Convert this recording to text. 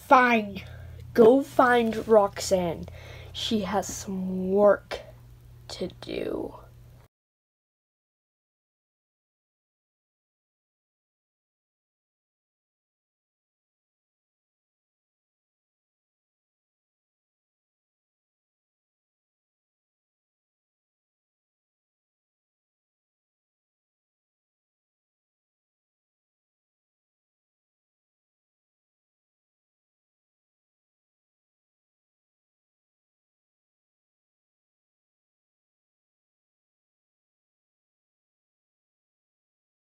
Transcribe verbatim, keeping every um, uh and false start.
Fine. Go find Roxanne. She has some work to do.